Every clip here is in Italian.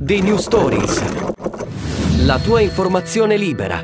The New Stories. La tua informazione libera.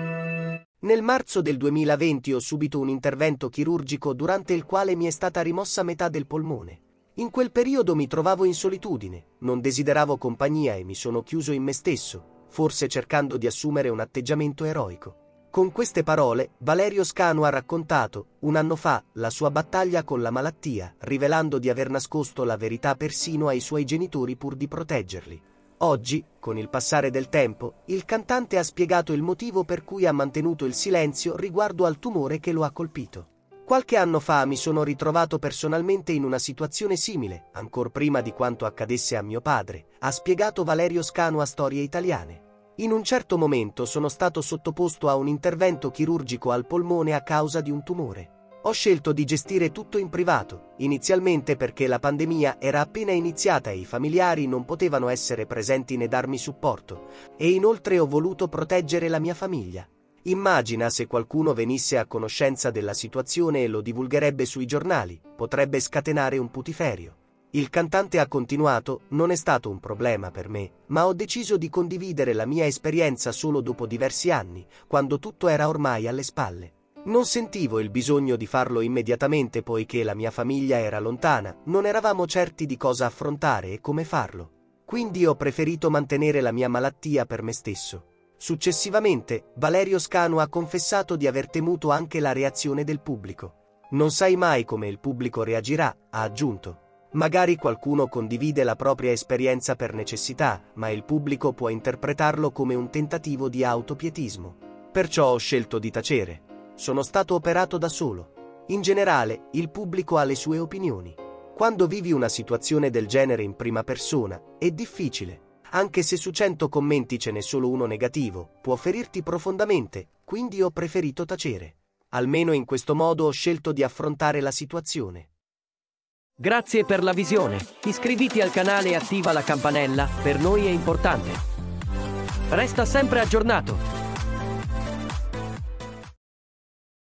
Nel marzo del 2020 ho subito un intervento chirurgico durante il quale mi è stata rimossa metà del polmone. In quel periodo mi trovavo in solitudine, non desideravo compagnia e mi sono chiuso in me stesso, forse cercando di assumere un atteggiamento eroico. Con queste parole, Valerio Scanu ha raccontato, un anno fa, la sua battaglia con la malattia, rivelando di aver nascosto la verità persino ai suoi genitori pur di proteggerli. Oggi, con il passare del tempo, il cantante ha spiegato il motivo per cui ha mantenuto il silenzio riguardo al tumore che lo ha colpito. Qualche anno fa mi sono ritrovato personalmente in una situazione simile, ancor prima di quanto accadesse a mio padre, ha spiegato Valerio Scanu a Storie Italiane. In un certo momento sono stato sottoposto a un intervento chirurgico al polmone a causa di un tumore. Ho scelto di gestire tutto in privato, inizialmente perché la pandemia era appena iniziata e i familiari non potevano essere presenti né darmi supporto, e inoltre ho voluto proteggere la mia famiglia. Immagina se qualcuno venisse a conoscenza della situazione e lo divulgherebbe sui giornali, potrebbe scatenare un putiferio. Il cantante ha continuato, non è stato un problema per me, ma ho deciso di condividere la mia esperienza solo dopo diversi anni, quando tutto era ormai alle spalle. Non sentivo il bisogno di farlo immediatamente poiché la mia famiglia era lontana, non eravamo certi di cosa affrontare e come farlo. Quindi ho preferito mantenere la mia malattia per me stesso. Successivamente, Valerio Scanu ha confessato di aver temuto anche la reazione del pubblico. Non sai mai come il pubblico reagirà, ha aggiunto. Magari qualcuno condivide la propria esperienza per necessità, ma il pubblico può interpretarlo come un tentativo di autopietismo. Perciò ho scelto di tacere. Sono stato operato da solo. In generale, il pubblico ha le sue opinioni. Quando vivi una situazione del genere in prima persona, è difficile. Anche se su 100 commenti ce n'è solo uno negativo, può ferirti profondamente, quindi ho preferito tacere. Almeno in questo modo ho scelto di affrontare la situazione. Grazie per la visione. Iscriviti al canale e attiva la campanella, per noi è importante. Resta sempre aggiornato.